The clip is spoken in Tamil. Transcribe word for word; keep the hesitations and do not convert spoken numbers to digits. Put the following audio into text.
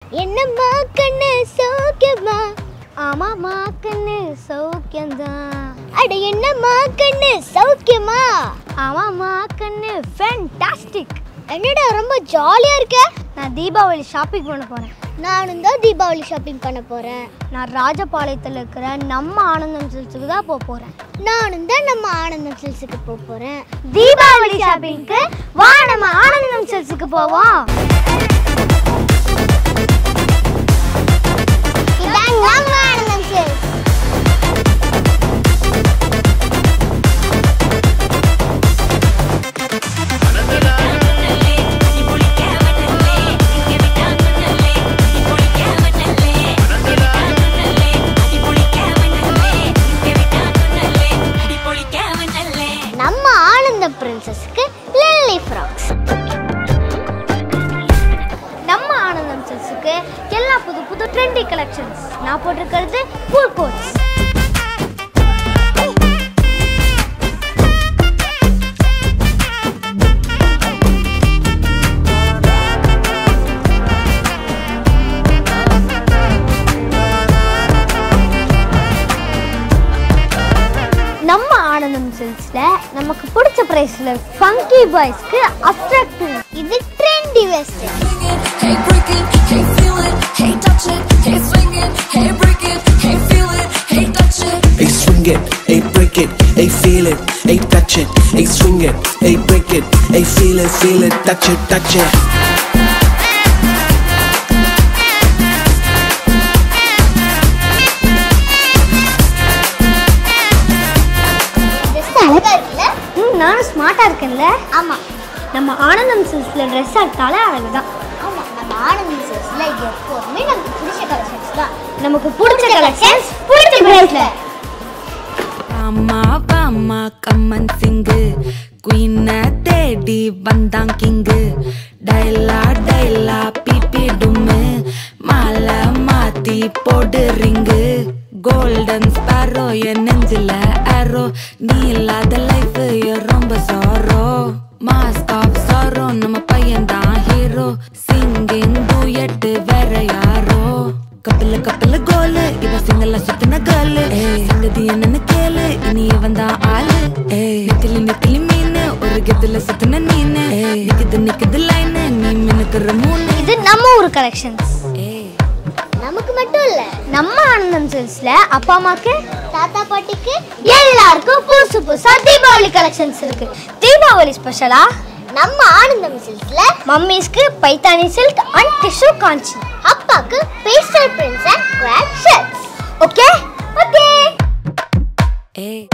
என்னம்மா கண்ணு சௌக்கியமா? ஆமாம்மா கண்ணு சௌக்கியம்தான். அட என்னம்மா கண்ணு சௌக்கியமா? ஆமாம்மா கண்ணு ஃபேண்டாஸ்டிக். என்னடா ரொம்ப ஜாலியா இருக்க? நான் தீபாவளி ஷாப்பிங் பண்ண போறேன். நானும் தான் தீபாவளி ஷாப்பிங் பண்ண போறேன். நான் ராஜபாளையத்தில் இருக்கிற நம்ம ஆனந்தம் சில்க்ஸுக்கு தான் போக போறேன். நானும் தான் நம்ம ஆனந்தம் சில்க்ஸுக்கு போக போறேன். தீபாவளி ஷாப்பிங்க்கு வா நம்ம ஆனந்தம் சில்க்ஸுக்கு போவோம். இதான் நம்ம ஆனந்தம் சில்க்ஸ். நம்ம ஆனந்தம் பிரின்சஸ்க்கு லில்லி ஃப்ராக்ஸ். நம்ம ஆனந்தம் சில்க்ஸுக்கு எல்லா புது புது ட்ரெண்டி கலெக்ஷன்ஸ். நான் போட்டிருக்கிறது ஃபுல் கோட்ஸ். நம்ம ஆனந்தம் சில்க்ஸ்ல நமக்கு பிடிச்ச பிரைஸ்ல ஃபங்கி பாய்ஸ்க்கு அட்ராக்டிவ் இது trendy vest. Hey break it, hey feel it, hey touch it, hey swing it, hey break it, hey feel it, hey touch it. Hey swing it, hey break it, hey feel it, hey touch it, hey swing it, hey break it, hey feel it, feel it, touch it, touch it. நானும் ஸ்மார்ட்டா இருக்கேன்ல? ஆமா. நம்ம ஆனந்தம் சில்க்ஸ்ல ட்ரெஸ் எடுத்தாலே அழகுதான். ஆமா, நம்ம ஆனந்தம் சில்க்ஸ்ல எப்பவுமே நமக்கு பிடிச்ச கலெக்ஷன்ஸ் தான். நமக்கு பிடிச்ச கலெக்ஷன்ஸ் பிடிச்ச பிரைஸ்ல. அம்மா அம்மா கம்மன் சிங்கு குயின தேடி வந்தான் கிங்கு. டைலா டைலா பிபி டும்மு மாலை மாத்தி போடு ரிங்கு. கோல்டன் ஸ்பாரோ என் நெஞ்சில ஆரோ. நீ இல்லாத லைஃப் ரொம்ப சாரோ. மாஸ்க் ஆஃப் சாரோ நம்ம பையன் தான் ஹீரோ. சிங்கிங் டூயட் வேற யாரோ. கப்பல கப்பல கோலு இவ சிங்கல்ல சுத்தின கேளு. சங்கதி என்னன்னு கேளு இனி இவன் தான் ஆளு. நெத்திலி நெத்திலி மீனு ஒரு கெத்துல சுத்தின நீனு. நிக்குது நிக்குது லைனு நீ மினுக்குற மூணு. இது நம்ம ஊர் கலெக்ஷன்ஸ். நமக்கு மட்டும் இல்ல, நம்ம ஆனந்தம் சில்க்ஸ்ல அப்பா அம்மாக்கு தாத்தா பாட்டிக்கு எல்லாருக்கும் புதுசு புதுசா தீபாவளி கலெக்ஷன்ஸ் இருக்கு. தீபாவளி ஸ்பெஷலா நம்ம ஆனந்தம் சில்க்ஸ்ல மம்மிஸ்க்கு Paithani silk and tissue Kanchi. அப்பாக்கு pastel prints and crop shirts. Okay okay. ஏய்